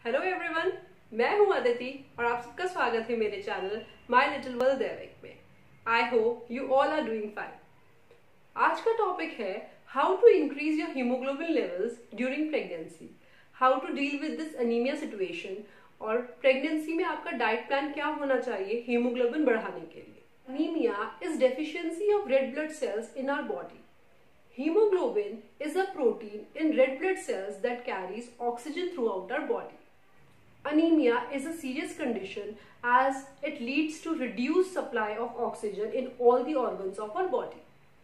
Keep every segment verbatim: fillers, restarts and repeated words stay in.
Hello everyone, मैं हूं अदिति और आप सबका स्वागत है मेरे channel my little world Daivik में। I hope you all are doing fine. आज का टॉपिक है how to increase your haemoglobin levels during pregnancy, how to deal with this anaemia situation और प्रेगनेंसी में आपका डाइट प्लान क्या होना चाहिए हीमोग्लोबिन बढ़ाने के लिए। Anaemia is deficiency of red blood cells in our body. Hemoglobin is a protein in red blood cells that carries oxygen throughout our body. Anemia is a serious condition as it leads to reduced supply of oxygen in all the organs of our body.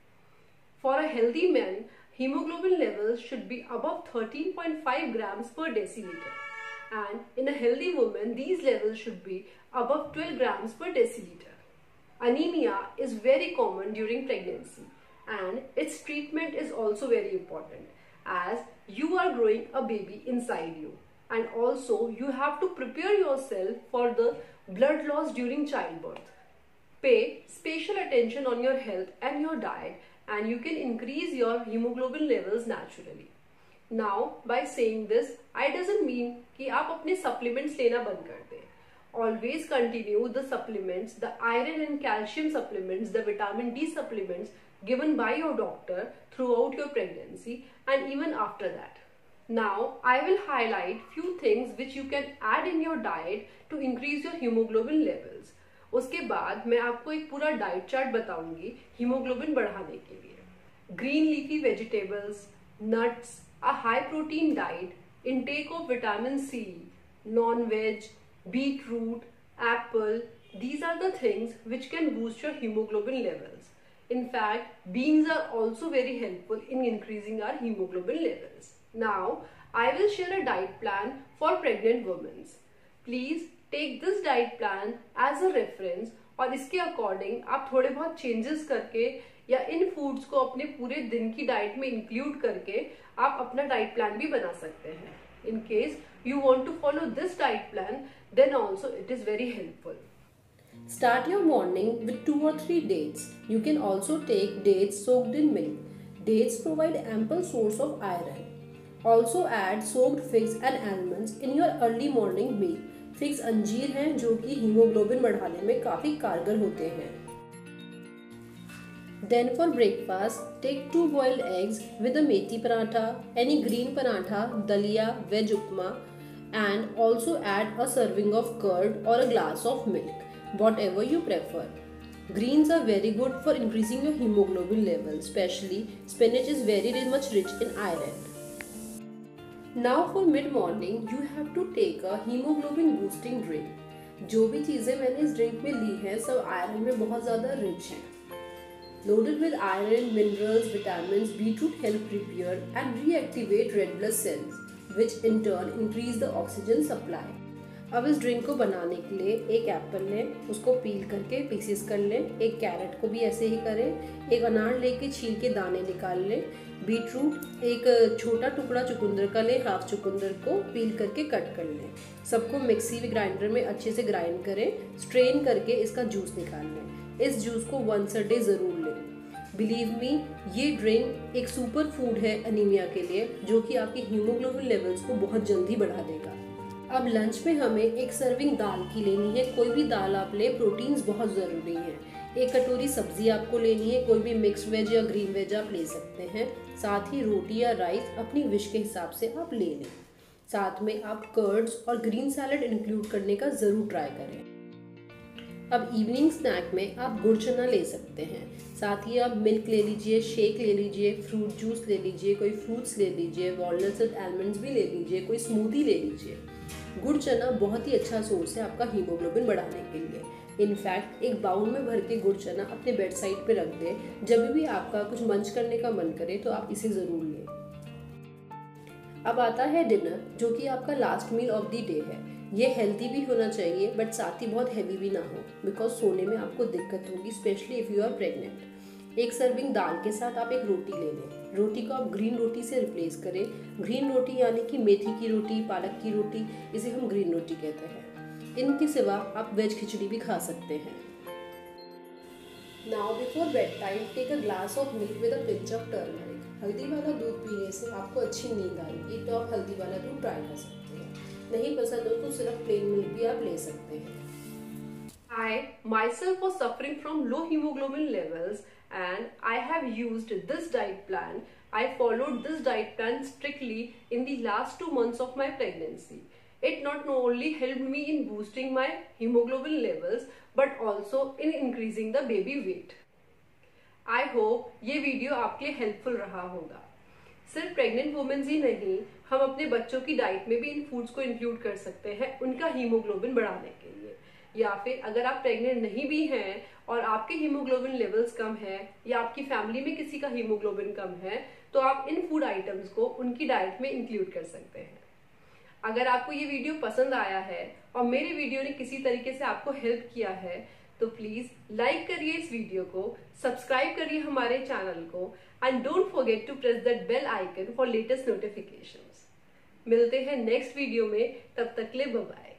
For a healthy man, hemoglobin levels should be above thirteen point five grams per deciliter, and in a healthy woman, these levels should be above twelve grams per deciliter. Anemia is very common during pregnancy, and its treatment is also very important as you are growing a baby inside you, and also you have to prepare yourself for the blood loss during childbirth. Pay special attention on your health and your diet, and you can increase your hemoglobin levels naturally. Now, by saying this, I doesn't mean कि आप अपने supplements लेना बंद कर दें. Always continue the supplements, the iron and calcium supplements, the vitamin D supplements given by your doctor throughout your pregnancy and even after that. Now, I will highlight few things which you can add in your diet to increase your hemoglobin levels. उसके बाद मैं आपको एक पूरा diet chart बताऊंगी haemoglobin बढ़ाने के लिए. Green leafy vegetables, nuts, a high protein diet, intake of vitamin C, non-veg, beetroot, apple, these are the things which can boost your hemoglobin levels. In fact, beans are also very helpful in increasing our hemoglobin levels. Now, I will share a diet plan for pregnant women. Please take this diet plan as a reference और इसके according आप थोड़े बहुत changes करके या इन foods को अपने पूरे दिन की डाइट में इंक्लूड करके आप अपना डाइट प्लान भी बना सकते हैं. In case you want to follow this diet plan, then also it is very helpful. Start your morning with two or three dates. You can also take dates soaked in milk. Dates provide ample source of iron. Also add soaked figs and almonds in your early morning meal. Figs अंजीर हैं जो कि haemoglobin बढ़ाने में काफी कारगर होते हैं. Then for breakfast, take two boiled eggs with a methi paratha, any green paratha, dalia, veg upma, and also add a serving of curd or a glass of milk, whatever you prefer. Greens are very good for increasing your hemoglobin level, especially spinach is very much rich in iron. Now for mid-morning, you have to take a hemoglobin boosting drink. जो भी चीज़ें मैंने इस drink में ली हैं सब iron में बहुत ज़्यादा रिच हैं. Loaded with iron, minerals, vitamins, beetroot help repair and reactivate red blood cells, which in turn increase the oxygen supply. अब इस ड्रिंक को बनाने के लिए एक एप्पल लें, उसको पील करके पीसेस कर लें. एक कैरेट को भी ऐसे ही करें. एक अनार लेके छील के दाने निकाल लें. बीटरूट एक छोटा टुकड़ा चुकंदर का लें, हाफ चुकंदर को पील करके कट कर लें. सबको मिक्सी ग्राइंडर में अच्छे से ग्राइंड करें. स्ट्रेन करके इसका जूस निकाल लें. इस जूस को वंस अ डे ज़रूर लें. बिलीव मी, ये ड्रिंक एक सुपर फूड है अनीमिया के लिए जो कि आपके हीमोग्लोबिन लेवल्स को बहुत जल्दी बढ़ा देगा. अब लंच में हमें एक सर्विंग दाल की लेनी है. कोई भी दाल आप ले, प्रोटीन्स बहुत ज़रूरी हैं. एक कटोरी सब्जी आपको लेनी है. कोई भी मिक्स वेज या ग्रीन वेज आप ले सकते हैं. साथ ही रोटी या राइस अपनी विश के हिसाब से आप ले लें. साथ में आप कर्ड्स और ग्रीन सैलड इंक्लूड करने का ज़रूर ट्राई करें. अब इवनिंग स्नैक में आप गुड़ चना ले सकते हैं. साथ ही आप मिल्क ले लीजिए, शेक ले लीजिए, फ्रूट जूस ले लीजिए, कोई फ्रूट्स ले लीजिए, वॉलनट्स और आलमंड्स भी ले लीजिए, कोई स्मूदी ले लीजिए. गुड़ चना बहुत ही अच्छा सोर्स है आपका हीमोग्लोबिन बढ़ाने के लिए. इनफैक्ट एक बाउल में भर के गुड़ चना अपने बेड साइड पे रख दें. जब भी आपका कुछ मंच करने का मन करे तो आप इसे ज़रूर लें. अब आता है डिनर जो कि आपका last meal of the day है. ये हेल्दी भी होना चाहिए बट साथ ही बहुत हैवी भी ना हो, बिकॉज सोने में आपको दिक्कत होगी, specially if you are pregnant. एक सर्विंग दाल के साथ आप एक रोटी ले लें. रोटी को आप ग्रीन रोटी से रिप्लेस करें. ग्रीन रोटी यानी कि मेथी की रोटी, पालक की रोटी, इसे हम ग्रीन रोटी कहते हैं. इनके सिवा आप वेज खिचड़ी भी खा सकते हैं. Now before bed time take a glass of milk with a pinch of turmeric. हल्दी वाला दूध पीने से आपको अच्छी नींद आएगी तो आप हल्दी वाला दूध ट्राई कर सकते हैं. नहीं पसंद हो तो सिर्फ प्लेन मिल्क भी आप ले सकते हैं। I myself was suffering from low hemoglobin levels and I have used this diet plan. I followed this diet plan strictly in the last two months of my pregnancy. It not only helped me in boosting my hemoglobin levels but also in increasing the baby weight. I hope ये video आपके लिए helpful रहा होगा। सिर्फ pregnant women's ही नहीं, हम अपने बच्चों की डाइट में भी इन फूड्स को इंक्लूड कर सकते हैं उनका हीमोग्लोबिन बढ़ाने के लिए। या फिर अगर आप प्रेग्नेंट नहीं भी हैं और आपके हीमोग्लोबिन लेवल्स कम है या आपकी फैमिली में किसी का हीमोग्लोबिन कम है, तो आप इन फूड आइटम्स को उनकी डाइट में इंक्लूड कर सकते हैं। अगर आपको ये वीडियो पसंद आया है और मेरे वीडियो ने किसी तरीके से आपको हेल्प किया है तो प्लीज लाइक करिए इस वीडियो को, सब्सक्राइब करिए हमारे चैनल को and don't forget to press that bell icon for latest notifications. मिलते हैं नेक्स्ट वीडियो में, तब तक के लिए बाय बाय।